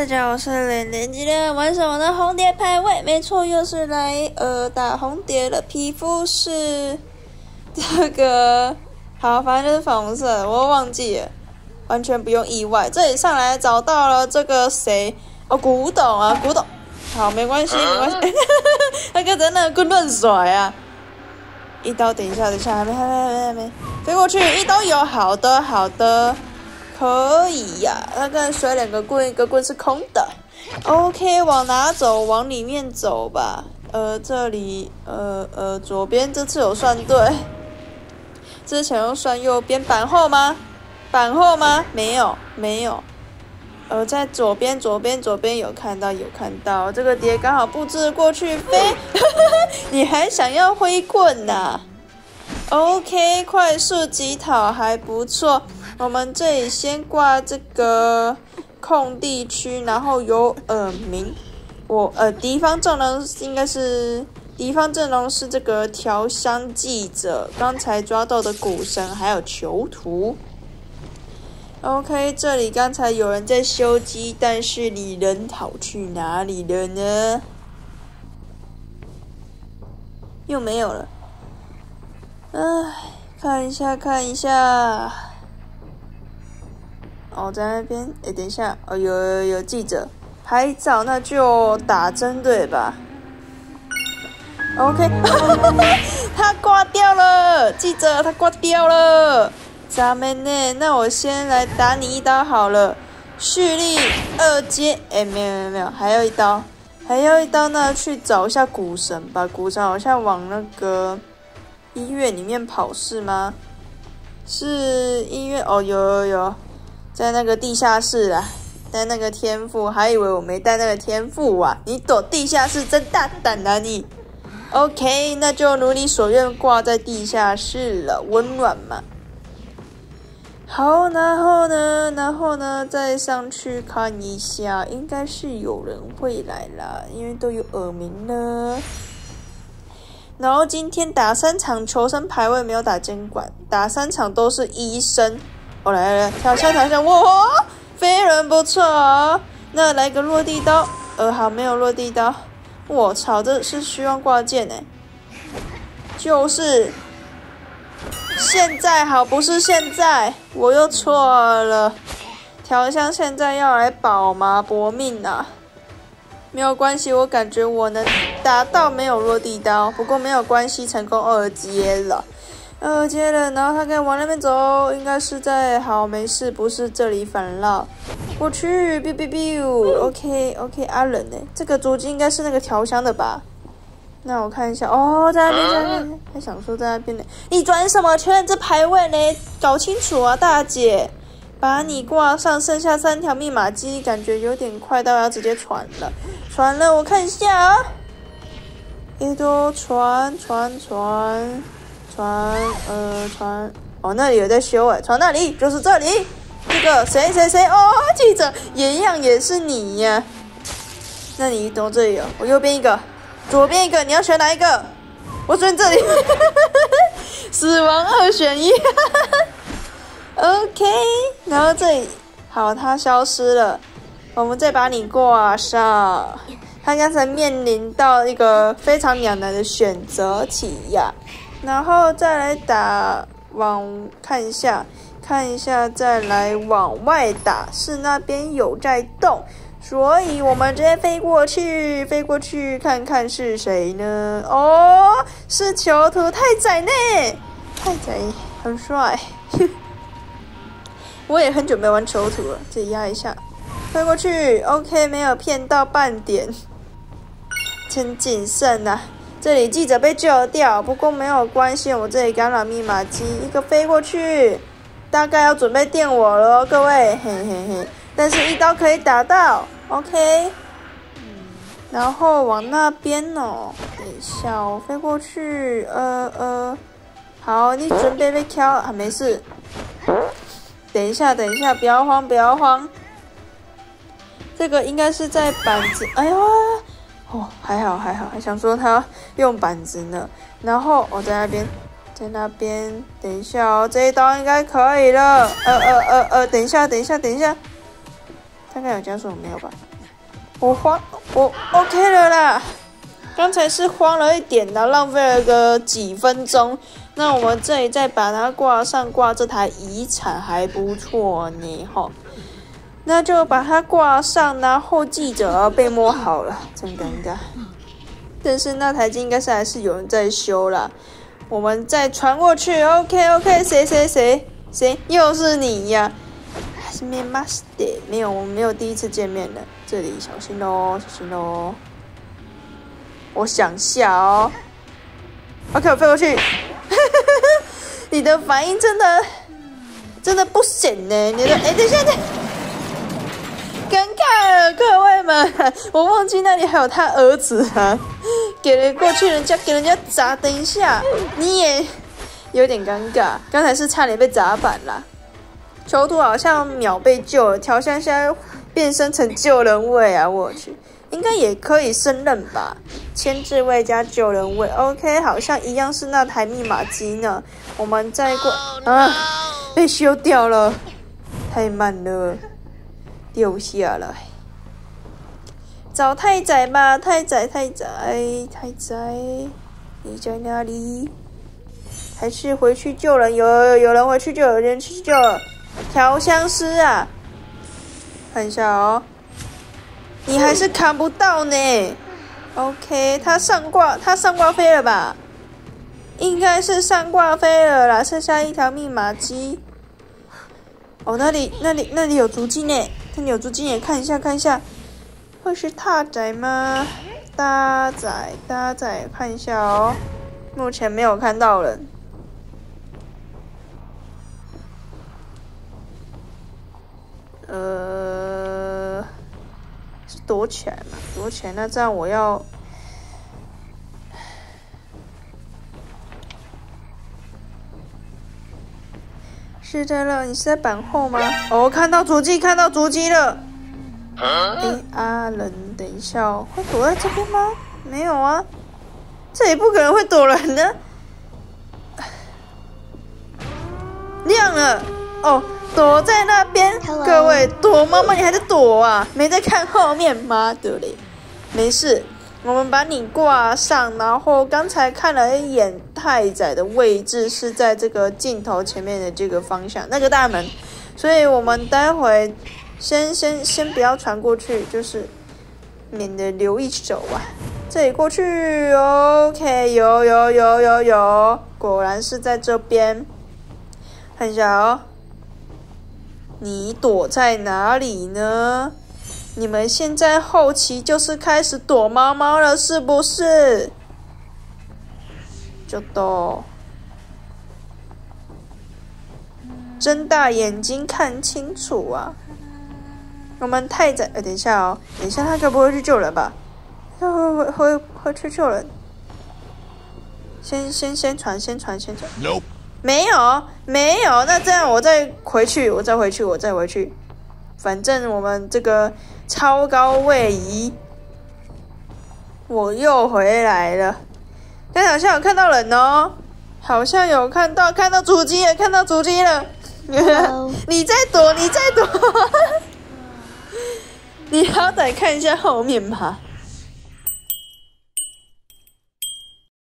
大家好，我是连连。今天玩什么呢？红蝶排位，没错，又是来打红蝶了。皮肤是这个，好，反正就是粉红色的，我忘记了，完全不用意外。这里上来找到了这个谁？哦，古董啊，古董。好，没关系，没关系。那个在那个乱甩啊！一刀，等一下，还没，飞过去，一刀有，好的。可以呀，那个甩两个棍，一个棍是空的。OK， 往哪走？往里面走吧。这里，左边这次有算对，之前又算右边，板后吗？没有。在左边有看到，这个蝶刚好布置过去飞，你还想要挥棍呐？OK， 快速击讨还不错。我们这里先挂这个空地区，然后有耳鸣。敌方阵容是这个调香记者，刚才抓到的古神，还有囚徒。OK， 这里刚才有人在修机，但是你人跑去哪里了呢？又没有了。看一下。哦，在那边，等一下，有记者拍照，那就打针对吧 ？OK， 他挂掉了，记者他挂掉了，咱们呢？那我先来打你一刀好了，蓄力二阶，没有，还有一刀，那去找一下古神吧，古神好像往那个医院里面跑是吗？是医院哦，有。在那个地下室啦，带那个天赋，还以为我没带那个天赋啊！你躲地下室真大胆啊你 ！OK， 那就如你所愿挂在地下室了，温暖嘛。好，然后呢，再上去看一下，应该是有人会来啦，因为都有耳鸣了。然后今天打3场求生排位，没有打监管，打3场都是医生。来，调香，哇，飞人不错哦。那来个落地刀，好，没有落地刀。我操，这是虚妄挂件哎，就是现在好，不是现在，我又错了。调香现在要来保吗？搏命啊！没有关系，我感觉我能达到没有落地刀，不过没有关系，成功2阶了。2阶了，然后他可以往那边走，应该是在好没事，不是这里反绕过去 ，biu， OK， 阿冷呢？这个足迹应该是那个调香的吧？那我看一下，在那边，还想说在那边呢，你转什么圈？这排位呢？搞清楚啊，大姐！把你挂上，剩下3条密码机，感觉有点快到要直接传了，我看一下啊，都传。那里有在修传那里，就是这里，这个谁记者也一样，也是你呀。那你懂这里我右边一个，左边一个，你要选哪一个？我选这里，死亡2选1，OK， 然后这里好，它消失了，我们再把你挂上。他刚才面临到一个非常两难的选择题呀。然后再来打看一下，再来往外打，是那边有在动，所以我们直接飞过去看看是谁呢？是囚徒太宰呢，很帅。我也很久没玩囚徒了，这里压一下，飞过去 ，OK， 没有骗到半点，真谨慎啊。这里记者被救掉，不过没有关系，我这里干扰密码机，一个飞过去，大概要准备电我了哦，各位，嘿，但是一刀可以打到 ，OK， 然后往那边等一下，我飞过去，好，你准备被敲啊，没事，等一下，不要慌，这个应该是在板子，哎呦。还好，还想说他用板子呢。然后我在那边，等一下这一刀应该可以了。等一下，他刚有加速没有吧？ 我 OK 了啦。刚才是慌了一点的，浪费了个几分钟。那我们这里再把它挂上，挂这台遗产还不错呢吼。那就把它挂上，然后记者被摸好了，真尴尬。但是那台机应该是还是有人在修啦。我们再传过去 ，OK， 谁？又是你呀？还是没有，我们没有第一次见面了。这里小心咯，小心咯。我想下哦。OK， 我飞过去。你的反应真的不行呢。你的等一下，尴尬了，各位们，我忘记那里还有他儿子啊。给了过去，给人家砸，等一下，你也有点尴尬。刚才是差点被砸板啦。囚徒好像秒被救了，调香现在变身成救人位啊！我去。应该也可以胜任吧，牵制位加救人位 ，OK， 好像一样是那台密码机呢。我们再过被修掉了，太慢了，掉下来。找太宰吧，太宰，你在哪里？还是回去救人？有人回去救，有人去救了。调香师啊，看一下哦。你还是扛不到呢 ，OK， 他上挂飞了吧？应该是上挂飞了啦，剩下一条密码机。哦，那里有足迹呢，那里有足迹也看一下，会是大仔吗？大仔，看一下哦，目前没有看到人。躲起来嘛，躲起来。那这样我要是在了，你是在板后吗？哦，看到足迹了。人，等一下哦，会躲在这边吗？没有啊，这里不可能会躲人的。亮了，哦。躲在那边，各位躲妈妈，你还在躲啊？没在看后面吗？对不对？没事，我们把你挂上，然后刚才看了一眼太宰的位置是在这个镜头前面的这个方向，那个大门，所以我们待会先不要传过去，就是免得留一手啊。这里过去 ，OK， 有，果然是在这边，看一下哦。你躲在哪里呢？你们现在后期就是开始躲猫猫了，是不是？就都睁大眼睛看清楚啊！我们太宰，等一下哦，等一下他该不会去救人吧？会去救人。先传。Nope. 没有，那这样我再回去。反正我们这个超高位移，我又回来了。刚才好像有看到人哦，好像有看到足迹了，你在躲，你好歹看一下后面吧。